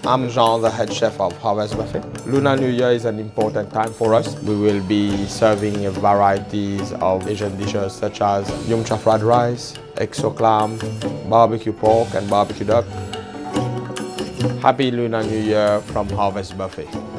I'm Jean, the head chef of Harvest Buffet. Lunar New Year is an important time for us. We will be serving varieties of Asian dishes such as yum cha fried rice, exo clam, barbecue pork and barbecue duck. Happy Lunar New Year from Harvest Buffet.